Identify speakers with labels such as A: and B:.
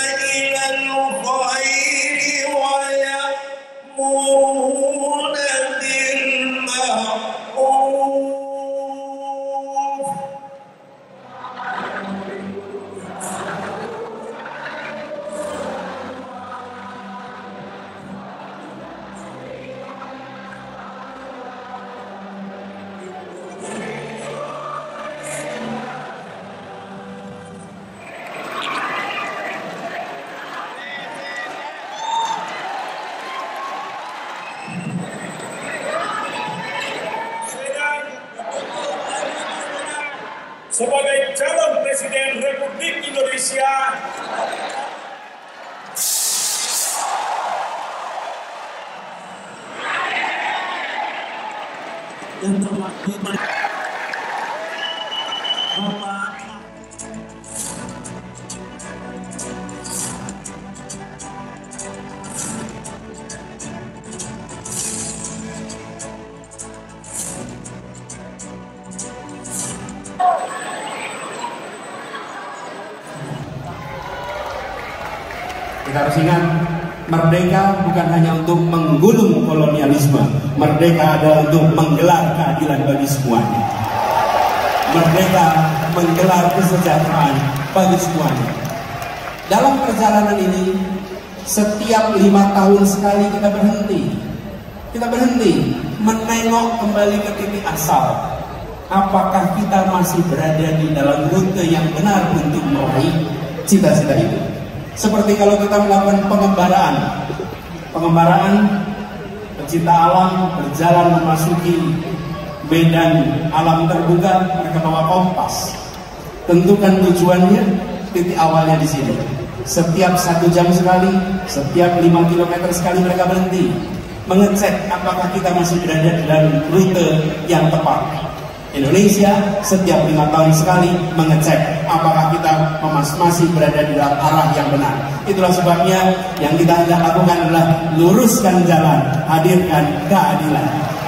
A: إلى الخير ويأمرون بالمعروف.
B: Sebagai calon Presiden Republik Indonesia
C: yang terwakil Bapak
D: kita harus ingat, merdeka bukan hanya untuk menggulung kolonialisme, merdeka adalah untuk menggelar keadilan bagi semuanya. Merdeka menggelar kesejahteraan bagi semuanya. Dalam perjalanan ini, setiap 5 tahun sekali kita berhenti menengok kembali ke titik asal. Apakah kita masih berada di dalam rute yang benar untuk meraih cita-cita itu? Seperti kalau kita melakukan pengembaraan pecinta alam berjalan memasuki medan alam terbuka, mereka bawa kompas, tentukan tujuannya, titik awalnya di sini. Setiap 1 jam sekali, setiap 5 kilometer sekali mereka berhenti mengecek apakah kita masih berada di dalam rute yang tepat. Indonesia setiap 5 tahun sekali mengecek apakah kita masih berada di dalam arah yang benar. Itulah sebabnya yang kita hendak lakukan adalah luruskan jalan, hadirkan keadilan.